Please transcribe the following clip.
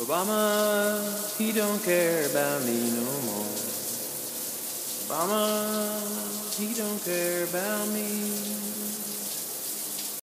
Obama, he don't care about me no more. Obama, he don't care about me.